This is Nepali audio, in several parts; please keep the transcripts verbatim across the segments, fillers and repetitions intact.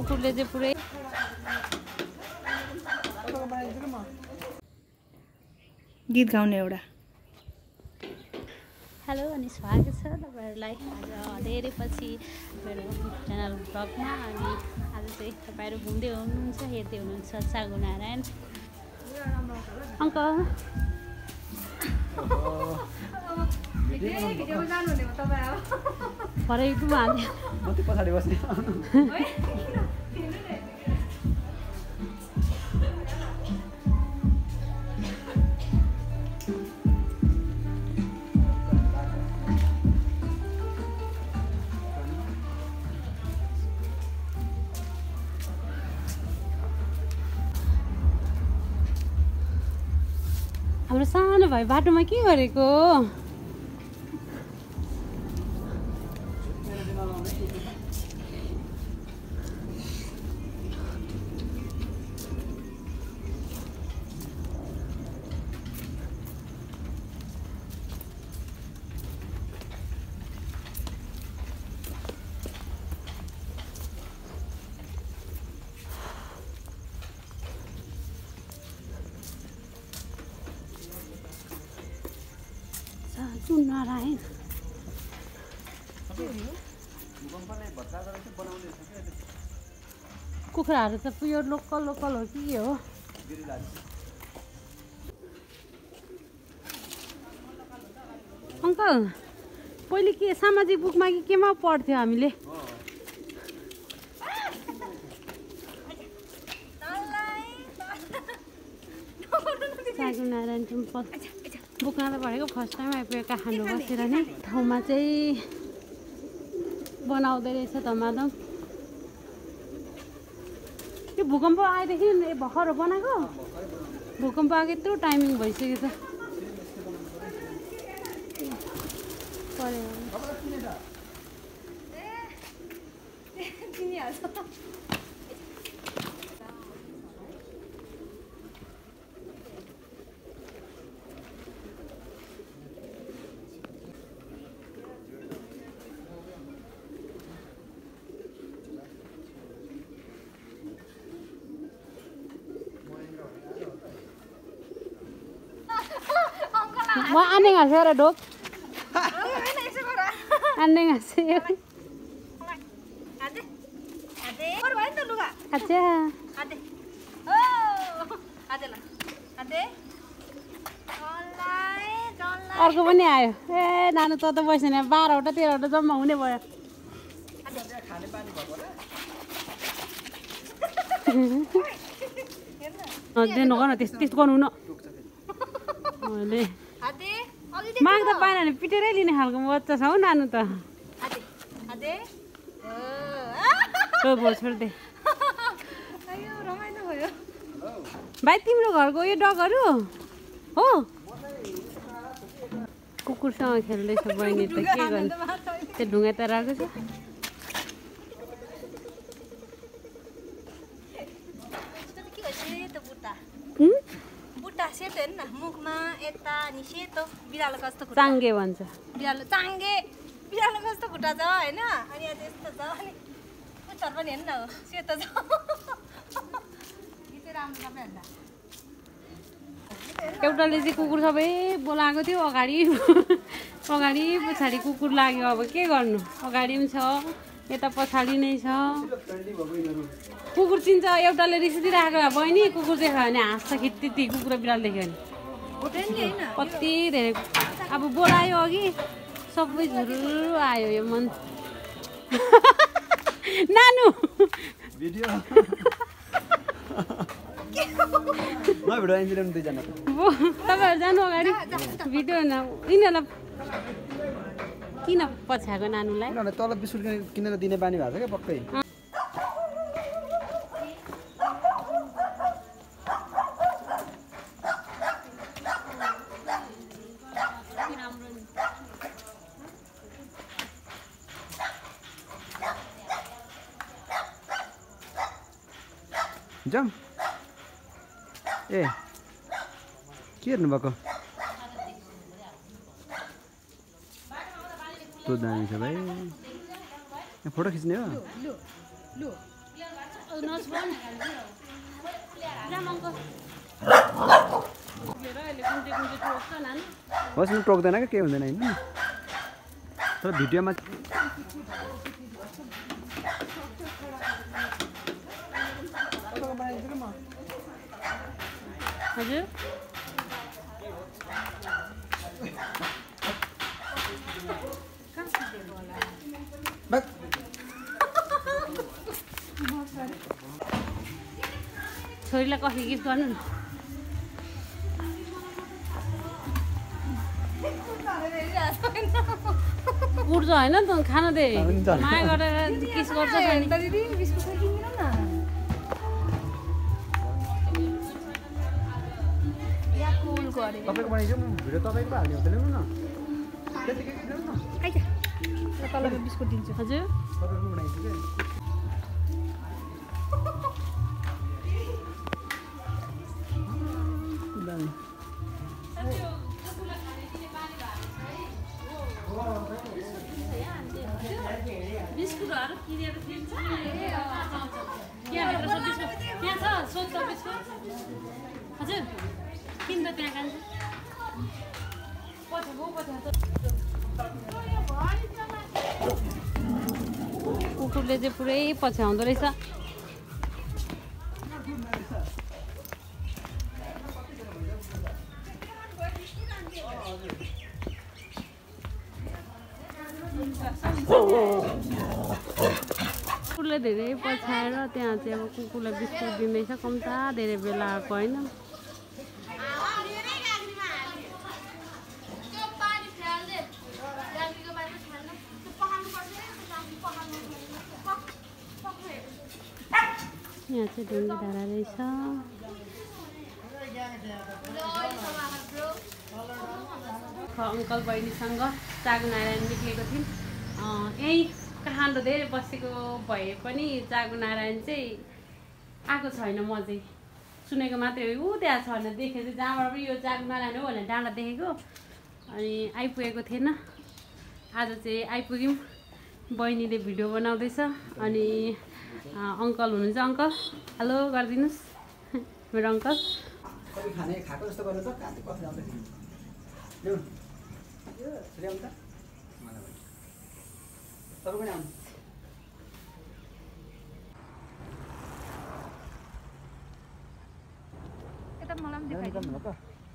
कुकुरले चाहिँ पुरै गीत गाउने एउटा। हेलो अनि स्वागत छ तपाईँहरूलाई आज धेरै पछि मेरो च्यानल ब्लगमा। अनि आज चाहिँ तपाईँहरू घुम्दै हुनुहुन्छ, हेर्दै हुनुहुन्छ सागु नारायण अङ्कल। भरे युट्युबमा हाल्यो म त्यो पछाडि बस्ने। हाम्रो सानो भाइ बाटोमा के गरेको? सागु नारायण कुखुराहरू त प्योर लोकल लोकल हो कि के हो? अङ्कल पहिले के सामाजिक बुकमा कि केमा पढ्थ्यो हामीले? सागु नारायण टेम्पल बुकमा त पढेको, फर्स्ट टाइम आइपुगेको काठमाडौँ बसेर नै। ठाउँमा चाहिँ बनाउँदै रहेछ धमाधम। यो भूकम्प आएदेखि भर्खर बनाएको, भूकम्प आएको यत्रो टाइमिङ भइसक्यो त। Wah, aneh nggak sih, Dok? Aneh nggak sih? Ade, ade, baru main tuh lu kak? Aja. Ade, oh, ade lah, ade. Online, online. अर्को पनि आयो। ए नानु त त बस्दैन, बाह्रवटा तेह्रवटा जम्मा हुने भयो। ade, खाने पानी भएको होला? अझै नगर्न, त्यस्तो त्यस्तो गर्नु न। मैले माग्दा पाएन भने पिटेरै लिने खालको बच्चा छ हौ नानु त। छोड्दे भाइ, तिम्रो घरको यो डगहरू हो? कुकुरसँग खेल्दैछ बहिनी त, के गर्नु? त्यो ढुङ्गा त राखेको छ। सेतो हेर्नु न, मुखमा यता अनि सेतो बिरालो कस्तो खुट्टा, चाङ्गे भन्छ। बिरालो चाङ्गे, बिरालो कस्तो खुट्टा छ होइन? अनि आज यस्तो छ, अनि पुच्छर पनि हेर्नु न, हो सेतो छ। राम्रो तपाईँ एउटाले चाहिँ कुकुर सबै बोलाएको थियो, अगाडि अगाडि पछाडि कुकुर लाग्यो। अब के गर्नु, अगाडि पनि छ यता पछाडि नै छ। कुकुर चिन्छ, एउटाले रिसाइदिरहेको भए बहिनी, कुकुर देख्यो भने हाँस्छ खित्ती, कुकुर बिरालो देख्यो भने। कति धेरै अब बोलायो अघि, सबै झुरु आयो यो मन। नानु भिडियो म भिडियो इन्जिनियर दुईजना तपाईँहरू जानु अगाडि भिडियो न। यिनीहरूलाई किन पछ्याएको नानुलाई? तल बिस्कुट किनेर दिने बानी भएको छ क्या पक्कै। जाम ए के हेर्नु भएको? तो दामी छ भाइ। फोटो खिच्ने हो? नछोड्नु जामको लिएर अहिले कुन चाहिँ कुन चाहिँ टोक्छ नानी होस् न टोक्दैन क्या केही हुँदैन होइन तर भिडियोमा हजुर छोरीलाई कफी गिफ्ट गर्नु न उठ्छ होइन त खाना दे माया गरेर किस गर्छ दिदी बिस्कुट किन्दिनौ न या कुलको अरे तपाईँको बनाइदिउँ भिडियो तपाईँको हाल्ने हो त ल्याउनु न त्यतिकै ल्याउनु न आइज ल तलको बिस्कुट दिन्छु हजुर तपाईँको बनाइदिन्छु क्या बिस्कुटहरू किनेर दिन्छ त्यहाँभित्र छ बिस्कुट त्यहाँ छ सोध्छ बिस्कुट हजुर किन त त्यहाँ खान्छ कुकुरले चाहिँ पुरै पछ्याउँदो रहेछ कुकुरले धेरै पछ्याएर त्यहाँ चाहिँ अब कुकुरलाई बिस्कुट दिँदैछ कम्ता धेरै बेला आएको होइन यहाँ चाहिँ ढुङ्गे धारा रहेछ अङ्कल बहिनीसँग चागु नारायण निक्लेको थियौँ यहीँ काठमाडौँ धेरै बसेको भए पनि चागु नारायण चाहिँ आएको छैन म चाहिँ सुनेको मात्रै हो ऊ त्यहाँ छ भने देखेँ चाहिँ जहाँबाट पनि यो चागु नारायण हो भनेर डाँडा देखेको अनि आइपुगेको थिएन आज चाहिँ आइपुग्यौँ बहिनीले भिडियो बनाउँदैछ अनि अङ्कल हुनुहुन्छ अङ्कल हेलो गरिदिनुहोस् मेरो अङ्कल खाने खाएको जस्तो गर्नु त कहाँ कफी आउँदैछ ल्याउनु ल्याउनु त तपाईँ पनि आउनु यता मलाई पनि देखाइदिनु हो त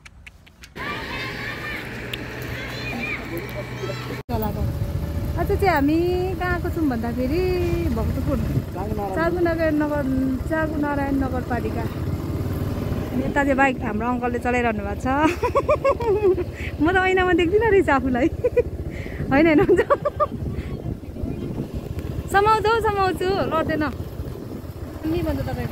आज चाहिँ हामी कहाँ आएको छौँ भन्दाखेरि भक्तपुर चागु नगर नगर चागु नारायण नगरपालिका यता चाहिँ बाइक हाम्रो अङ्कलले चलाइरहनु भएको छ म त ऐनामा देख्दिनँ रहेछ आफूलाई होइन होइन हुन्छ समाउँछु समाउँछु लड्दैन नि भन्छ तपाईँको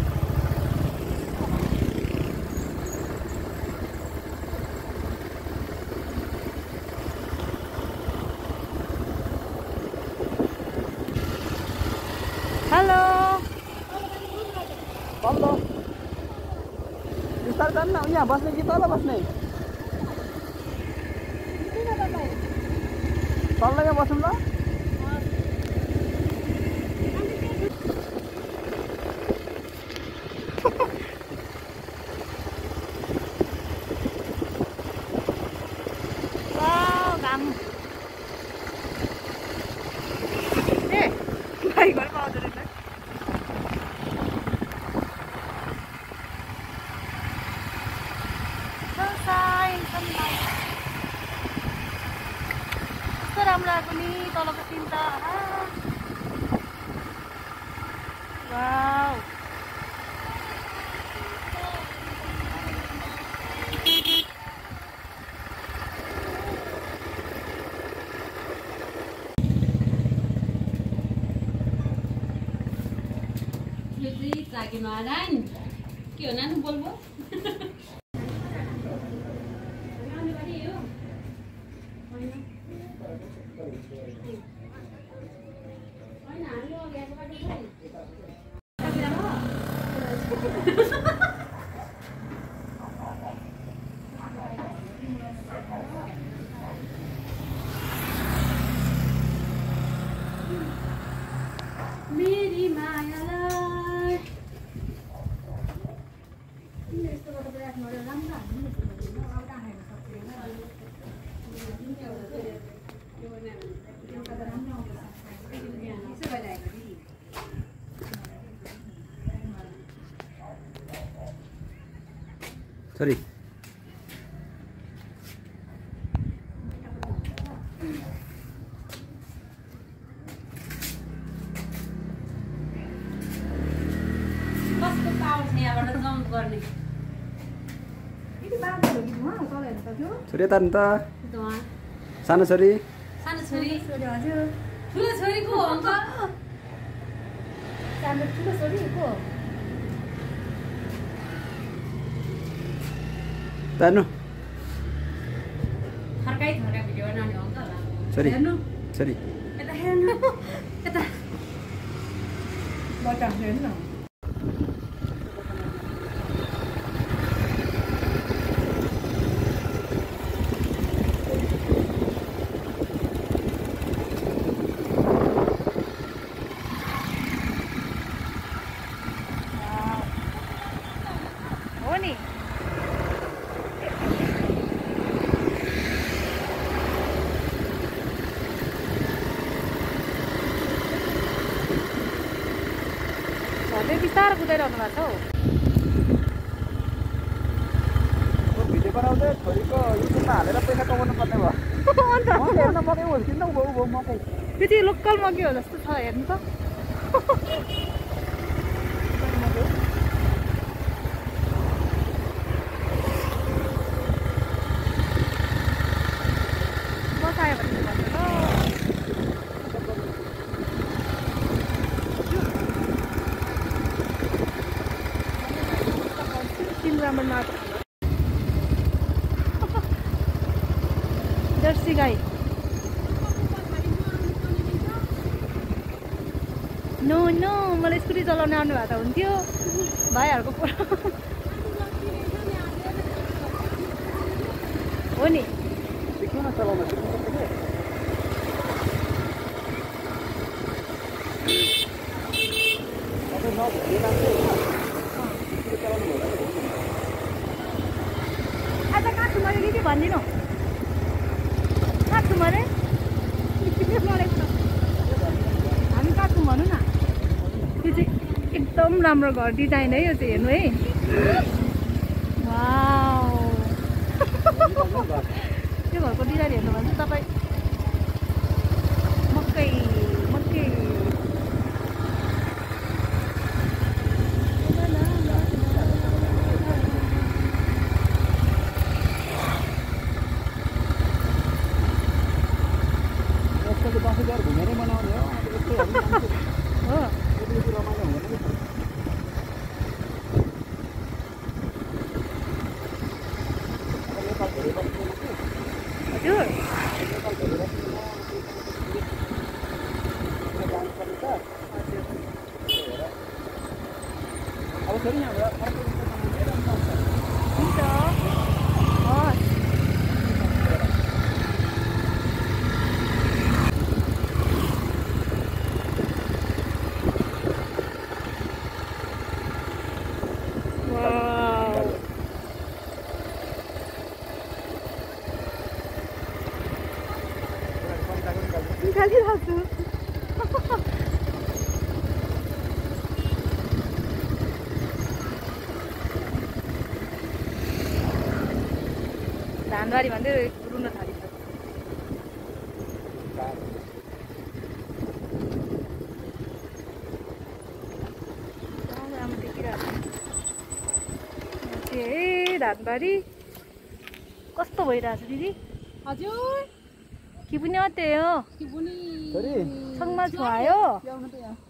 हेलो तल्लो बिस्तारै जानु न यहाँ बस्ने कि तल बस्ने तल्लो यहाँ बसौँ ल घाम ए भाइ घरमा आउँदो रहेछ कस्तो राम्रो आएको नि तलको सिन त वाउ यो चाहिँ चागु नारायण के हो नानी बोल्बो मेरी माया छोरी कस्तो पावर छ यहाँबाट जम्प गर्ने छोरी यता नि त धुवा सानो छोरी सानो छोरी हजुर ठुलो छोरी को हो अङ्कल सानो ठुलो छोरी को तार्नु फर्काइ फर्काइ भिडियो बनाउने अङ्कल छोरी हेर्नु छोरी यता हेर्नु यता बटा हेर्नु हो नि झन् बिस्तारो कुदाइरहनु भएको छ हौ भिडियो बनाउँदै छोरीको युट्युबमा हालेर पैसा कमाउनु पर्ने भयो अन्त हेर्न मकै हुर्किनु उ उ मकै त्यो चाहिँ लोकल मकै हो जस्तो छ हेर्नु त बसायो भने भन्नु त तिन राम्रो जर्सी गाई नो नो मलाई स्कुटी चलाउन आउनु भएको त हुन्थ्यो भाइहरूको पुरा हो नि सिक्नु न चलाउन सिक्नु सक्छ के नभए मान्छे चलाउनु होला आज कहाँ छु मैले दिदी भनिदिनु कहाँ छु मैले हामी कहाँ छौँ भनौँ न त्यो चाहिँ एकदम राम्रो घर डिजाइन है यो चाहिँ हेर्नु है वाउ त्यो घरको डिजाइन हेर्नु भने चाहिँ तपाईँ मकै मकै दसैँ तिहार घुमेरै मनाउने हो अब यस्तै हो रमाइलो हुँदैन नेपाल धेरै हजुर अब छोरी यहाँबाट अर्को हुन्छ हस् निकालिरहेको छु धानबारी भन्दै रुन थालिन्छ राम्रो देखिरहेको छ ए धानबारी कस्तो भइरहेछ दिदी हजुर कि पनि त्यही हो के पनि छोरी सँगमा छुवायो ल्याउनु त यहाँ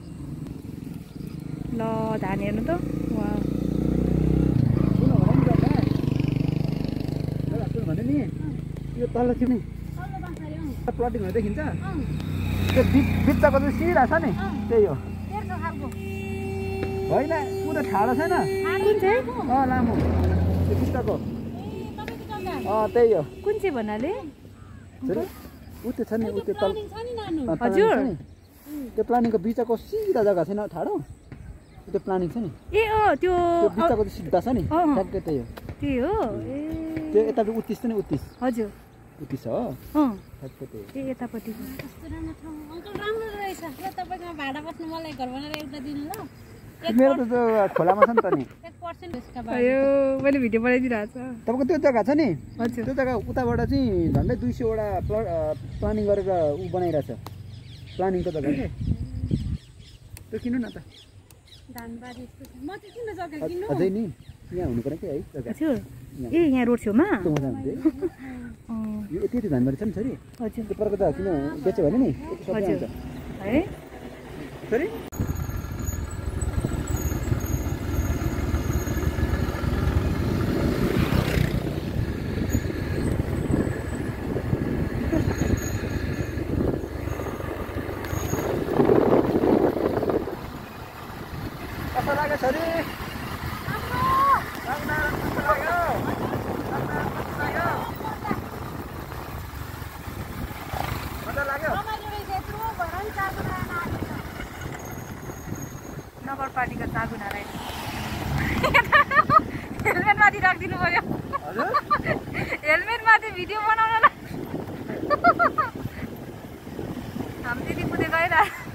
ल धान हेर्नु त वा सुन भने नि यो तल थियो नि प्लटिङहरू देखिन्छ त्यो बिच्चाको चाहिँ सिधा छ नि त्यही हो होइन ऊ त ठाडो छैन कुन चाहिँ अँ लामो त्यो बिच्चाको अँ त्यही हो कुन चाहिँ भन्नाले ऊ त्यो छ नि ऊ त्यो तल हजुर त्यो प्लानिङको बिचको सिधा जग्गा छैन ठाडो त्यो प्लानिङ छ नि ए अँ त्यो त्यो बिचको चाहिँ सिधा छ नि ठ्याक्कै त्यही हो त्यही हो ए त्यो यतापट्टि उत्तिस छ नि उत्तिस हजुर उत्तिस हो अँ ठ्याक्कै त्यही ए यतापट्टि कस्तो राम्रो ठाउँ अङ्कल राम्रो रहेछ ल तपाईँसँग भाडा बस्नु मलाई घर बनाएर एउटा दिनु ल मेरो त त्यो खोलामा छ नि त नि पर्सेन्ट यसका अयो मैले भिडियो बनाइदिइरहेको छ तपाईँको त्यो जग्गा छ नि हजुर त्यो जग्गा उताबाट चाहिँ झन्डै दुई सयवटा प्लानिङ गरेर ऊ बनाइरहेछ प्लानिङको जग्गा के त्यो किन्नु न त धानबारी यस्तो छ म चाहिँ किन जग्गा किन्नु अझै नि यहाँ हुनु पर्यो कि है जग्गा हजुर ए यहाँ रोड छेउमा त्यो मजा हुन्छ यो यति यति धानबारी छ नि छोरी हजुर त्यो परको त किन बेच्यो भने नि यति सबै आउँछ है छोरी कस्तो लाग्यो छोरी नगरपालिका चागु नारायण हेलमेट माथि राखिदिनु पर्यो हेलमेट माथि भिडियो बनाउन हामी दिदी कुदे गएर